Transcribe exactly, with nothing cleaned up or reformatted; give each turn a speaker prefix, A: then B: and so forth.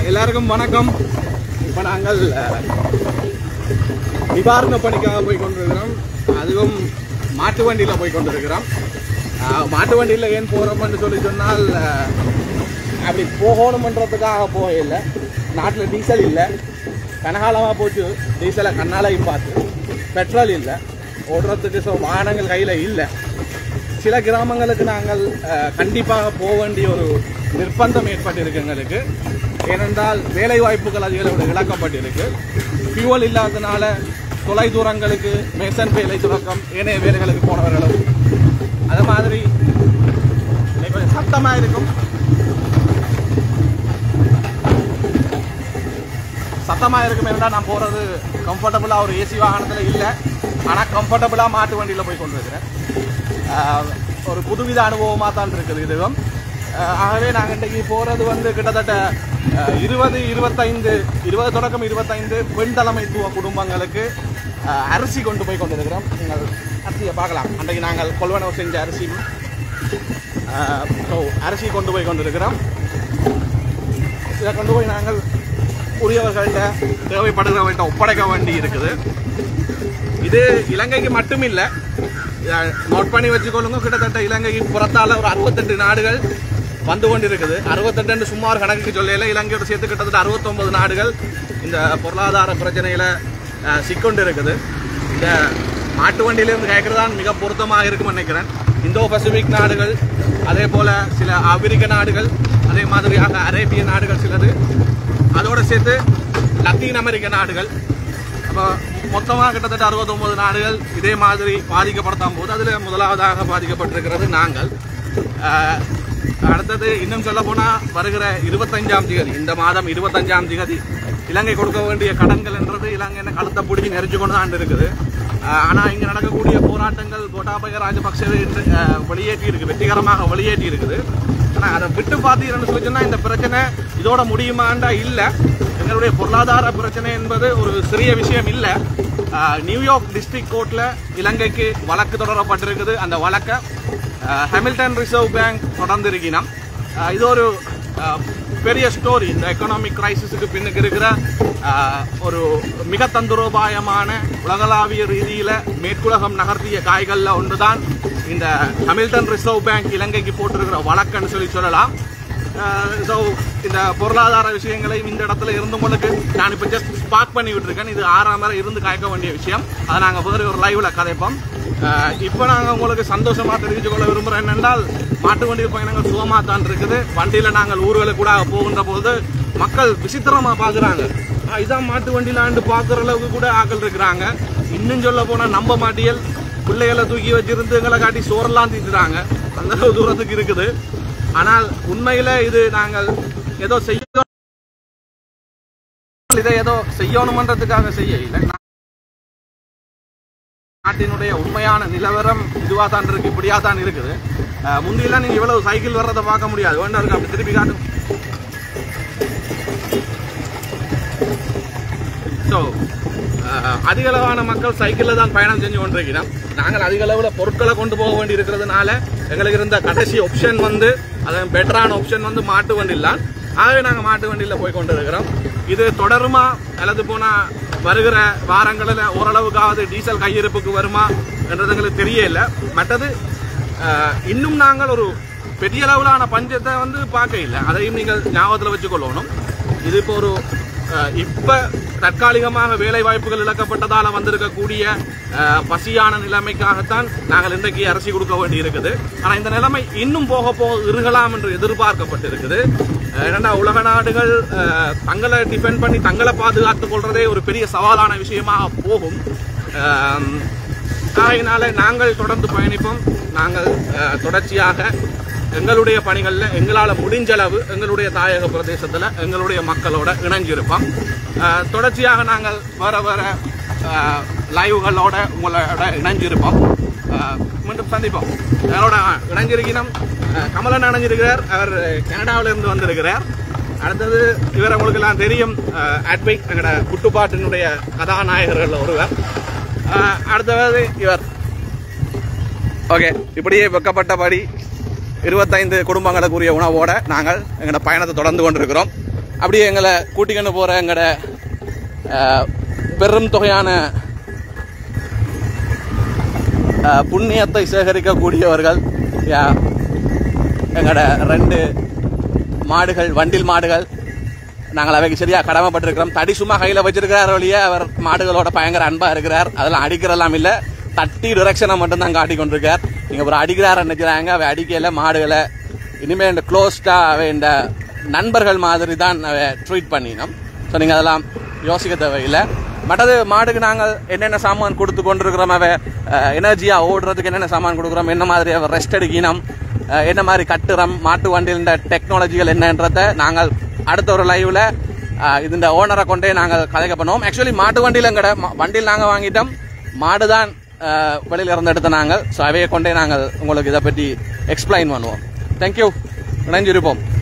A: எல்லாருக்கும் வணக்கம். இப்போ நாங்கள் நிவாரண பணிக்காக போய் கொண்டிருக்கிறோம். அதுவும் மாட்டு வண்டியில் போய் கொண்டிருக்கிறோம். மாட்டு வண்டியில் ஏன் போகிறோம்னு சொல்லி சொன்னால் அப்படி போகணுமன்றதுக்காக போக இல்லை. நாட்டில் டீசல் இல்லை, கனகாலமாக போச்சு. டீசலை கண்ணாலையும் பார்த்து பெட்ரோல் இல்லை, ஓடுறதுக்கு ஸோ வாகனங்கள் கையில் இல்லை. சில கிராமங்களுக்கு நாங்கள் கண்டிப்பாக போக வேண்டிய ஒரு நிர்பந்தம் ஏற்பட்டிருக்கு எங்களுக்கு. ஏனென்றால் வேலை வாய்ப்புகள் அதிகளோடு இழக்கப்பட்டிருக்கு. ஃபியூவல் இல்லாததுனால தொலை தூரங்களுக்கு மேசன் வேலை துறக்கம் ஏனைய வேலைகளுக்கு போனவர்களும் அது மாதிரி கொஞ்சம் சத்தமாக இருக்கும். சத்தமாக இருக்கும் என்றால் நான் போகிறது கம்ஃபர்டபுளாக ஒரு ஏசி வாகனத்தில் இல்லை, ஆனால் கம்ஃபர்டபுளாக மாட்டு வண்டியில் போய் கொண்டிருக்கிறேன். ஒரு புதுவித அனுபவமாக தான் இருக்குது இதுவும். ஆகவே நாங்கள் இன்றைக்கு போகிறது வந்து கிட்டத்தட்ட இருபது இருபத்தைந்து இருபது தொடக்கம் இருபத்தைந்து பெண் தலைமைத்துவ குடும்பங்களுக்கு அரிசி கொண்டு போய் கொண்டிருக்கிறோம். நீங்கள் அரிசியை பார்க்கலாம். அன்றைக்கு நாங்கள் கொள்வனவு செஞ்ச அரிசி ஸோ அரிசி கொண்டு போய் கொண்டிருக்கிறோம். இதை கொண்டு போய் நாங்கள் உரியவர்கள்ட்ட தேவைப்படுகிறவர்கள்ட்ட ஒப்படைக்க வேண்டி இருக்குது. இது இலங்கைக்கு மட்டும் இல்லை, நோட் பண்ணி வச்சுக்கொள்ளுங்க. கிட்டத்தட்ட இலங்கைக்கு புறத்தால் ஒரு அறுபத்தெட்டு நாடுகள் வந்து கொண்டு இருக்குது. அறுபத்தெட்டு சுமார் கணக்குக்கு சொல்லல, இலங்கையோட சேர்த்து கிட்டத்தட்ட அறுபத்தொன்பது நாடுகள் இந்த பொருளாதார பிரச்சனையில சிக்கொண்டு இருக்குது. இந்த மாட்டு வண்டியிலிருந்து கேட்கறதான் மிக பொருத்தமாக இருக்கும்னு நினைக்கிறேன். இந்தோ பசிபிக் நாடுகள், அதே போல சில ஆப்பிரிக்க நாடுகள், அதே மாதிரியாக அரேபிய நாடுகள் சிலது, அதோட சேர்த்து லத்தீன் அமெரிக்க நாடுகள். அப்போ மொத்தமாக கிட்டத்தட்ட அறுபத்தொன்பது நாடுகள் இதே மாதிரி பாதிக்கப்படத்தான் போது அதில் முதலாவதாக பாதிக்கப்பட்டிருக்கிறது நாங்கள். அடுத்தது இன்னும் சொல்ல போனால் வருகிற இருபத்தஞ்சாம் தேதி, இந்த மாதம் இருபத்தஞ்சாம் தேதி இலங்கை கொடுக்க வேண்டிய கடன்கள் என்றது இலங்கை என்ன கழுத்தை பிடிச்சி நெரிச்சு கொண்டு தான் இருக்குது. ஆனால் இங்கே நடக்கக்கூடிய போராட்டங்கள் கோட்டாபய ராஜபக்சவை வெளியேற்றி இருக்கு, வெற்றிகரமாக வெளியேற்றி இருக்குது. ஆனால் அதை விட்டு பார்த்தீங்கன்னு சொல்லி சொன்னால் இந்த பிரச்சனை இதோட முடியுமாண்டா இல்லை. எங்களுடைய பொருளாதார பிரச்சனை என்பது ஒரு சிறிய விஷயம் இல்லை. நியூயார்க் டிஸ்ட்ரிக்ட் கோர்ட்டில் இலங்கைக்கு வழக்கு தொடரப்பட்டிருக்குது. அந்த வழக்கை ஹாமில்டன் ரிசர்வ் பேங்க் தொடர்ந்திருக்கணும். இது ஒரு பெரிய ஸ்டோரி. இந்த எக்கனாமிக் கிரைசிஸுக்கு பின்னுக்கு இருக்கிற ஒரு மிக தந்திரோபாயமான உலகளாவிய ரீதியில் மேற்குலகம் நகர்த்திய காய்களில் ஒன்று தான் இந்த ஹாமில்டன் ரிசர்வ் பேங்க் இலங்கைக்கு போட்டிருக்கிற வழக்குன்னு சொல்லி சொல்லலாம். ஸோ இந்த பொருளாதார விஷயங்களையும் இந்த இடத்துல இருந்தவங்களுக்கு நான் இப்போ ஜஸ்ட் ஸ்பார்க் பண்ணி விட்டுருக்கேன். இது ஆறாம் வரை இருந்து காய்க்க வேண்டிய விஷயம். அதை நாங்கள் வேறு ஒரு லைவ்ல கதைப்போம். இப்போ நாங்கள் உங்களுக்கு சந்தோஷமாக தெரிவித்து கொள்ள விரும்புகிறோம் என்னென்றால், மாட்டு வண்டி பயணங்கள் சுகமாக தான் இருக்குது. வண்டியில் நாங்கள் ஊர்களுக்கு கூட போகின்ற போது மக்கள் விசித்திரமாக பார்க்குறாங்க. இதான் மாட்டு வண்டியிலாண்டு பார்க்குற அளவுக்கு கூட ஆக்கள் இருக்கிறாங்க. இன்னும் சொல்ல போனால் நம்ப மாட்டியல் பிள்ளைகளை தூக்கி வச்சிருந்து எங்களை காட்டி சோறெல்லாம் தீட்டுறாங்க. அந்த அளவு தூரத்துக்கு இருக்குது. ஆனால் உண்மையில இது நாங்கள் ஏதோ செய்ய இதை ஏதோ செய்யணுமன்றதுக்காக செய்ய இல்லை. நாட்டினுடைய உண்மையான நிலவரம் இதுவா தான் இருக்கு, இப்படியா தான் இருக்குது. முந்தியெல்லாம் நீங்க இவ்வளவு சைக்கிள் வர்றதை பார்க்க முடியாது. வேண்டாம் இருக்கு, அப்படி திருப்பி காட்டும். ஸோ அதிக அளவான மக்கள் சைக்கிளில் தான் பயணம் செஞ்சு கொண்டிருக்கிறோம். நாங்கள் அதிக அளவில் பொருட்களை கொண்டு போக வேண்டி இருக்கிறதுனால எங்களுக்கு இருந்த கடைசி ஆப்ஷன் வந்து, அது பெட்டரான ஆப்ஷன் வந்து மாட்டு வண்டியில் தான். ஆகவே நாங்கள் மாட்டு வண்டியில் போய் கொண்டு இருக்கிறோம். இது தொடருமா அல்லது போனால் வருகிற வாரங்களில் ஓரளவுக்காவது டீசல் கையிருப்புக்கு வருமா என்றது எங்களுக்கு தெரியல. மற்றது இன்னும் நாங்கள் ஒரு பெரிய அளவிலான பஞ்சத்தை வந்து பார்க்க இல்லை. அதையும் நீங்கள் ஞாபகத்தில் வச்சுக்கொள்ளணும். இது இப்போ ஒரு இப்ப தற்காலிகமாக வேலை வாய்ப்புகள் இழக்கப்பட்டதால வந்திருக்கக்கூடிய பசியான நிலைமைக்காகத்தான் நாங்கள் இன்றைக்கு அரிசி கொடுக்க வேண்டி இருக்குது. ஆனா இந்த நிலைமை இன்னும் போக போக இருகலாம் என்று எதிர்பார்க்கப்பட்டிருக்குது. ஏன்னா உலக நாடுகள் தங்களை டிபெண்ட் பண்ணி தங்களை பாதுகாத்துக் கொள்றதே ஒரு பெரிய சவாலான விஷயமாக போகும். ஆகையினால நாங்கள் தொடர்ந்து பயணிப்போம். நாங்கள் தொடர்ச்சியாக எங்களுடைய பணிகளில் எங்களால் முடிஞ்சளவு எங்களுடைய தாயக பிரதேசத்தில் எங்களுடைய மக்களோட இணைஞ்சிருப்போம். தொடர்ச்சியாக நாங்கள் வேற வேற லைவ்களோட உங்களோட இணைஞ்சிருப்போம். மீண்டும் சந்திப்போம். எங்களோட இணைஞ்சிருக்கணும். கமலன் இணைஞ்சிருக்கிறார். அவர் கனடாவில இருந்து வந்திருக்கிறார். அடுத்தது இவர் உங்களுக்கு எல்லாம் தெரியும், அட்வைக் எங்களோட குட்டுப்பாட்டினுடைய கதாநாயகர்கள் ஒருவர். அடுத்தது இவர். ஓகே, இப்படியே வெக்கப்பட்டபடி இருபத்தைந்து குடும்பங்களுக்குரிய உணவோட நாங்கள் எங்களோட பயணத்தை தொடர்ந்து கொண்டிருக்கிறோம். அப்படியே எங்களை கூட்டிக்கொண்டு போகிற எங்களோட பெரும் தொகையான புண்ணியத்தை சேகரிக்கக்கூடியவர்கள் எங்களோட ரெண்டு மாடுகள் வண்டில் மாடுகள் நாங்கள் அவைக்கு சரியாக கடமைப்பட்டிருக்கிறோம். தடி சும்மா கையில் வச்சிருக்கிறார் வழியே அவர் மாடுகளோட பயங்கர அன்பாக இருக்கிறார். அதெல்லாம் அடிக்கிறெல்லாம் இல்லை, தட்டி டிரெக்ஷனை மட்டும்தான் காட்டி கொண்டிருக்கார். நீங்கள் ஒரு அடிக்கிறார் நினைக்கிறாங்க, அவை அடிக்கையில் மாடுகளை இனிமேல் இந்த க்ளோஸ்டாக அவை இந்த நண்பர்கள் மாதிரி தான் அவை ட்ரீட் பண்ணினோம். ஸோ நீங்கள் அதெல்லாம் யோசிக்க தேவையில்லை. மற்றது மாடுக்கு நாங்கள் என்னென்ன சாமான் கொடுத்து கொண்டிருக்கிறோம், அவை எனர்ஜியாக ஓடுறதுக்கு என்னென்ன சாமான் கொடுக்குறோம், என்ன மாதிரி அவ ரெஸ்ட் எடுக்கணும், என்ன மாதிரி கட்டுறோம், மாட்டு வண்டியில் இந்த டெக்னாலஜிகள் என்னன்றதை நாங்கள் அடுத்த ஒரு லைவ்ல இந்த ஓனரை கொண்டே நாங்கள் கதைக்க பண்ணுவோம். ஆக்சுவலி மாட்டு வண்டியில் எங்கட வண்டியில் நாங்கள் வாங்கிட்டோம், மாடு தான் வெளியில இருந்து எடுத்த நாங்கள். ஸோ அவையை கொண்டே நாங்கள் உங்களுக்கு இதை பற்றி எக்ஸ்பிளைன் பண்ணுவோம். தேங்க்யூ, இணைஞ்சிருப்போம்.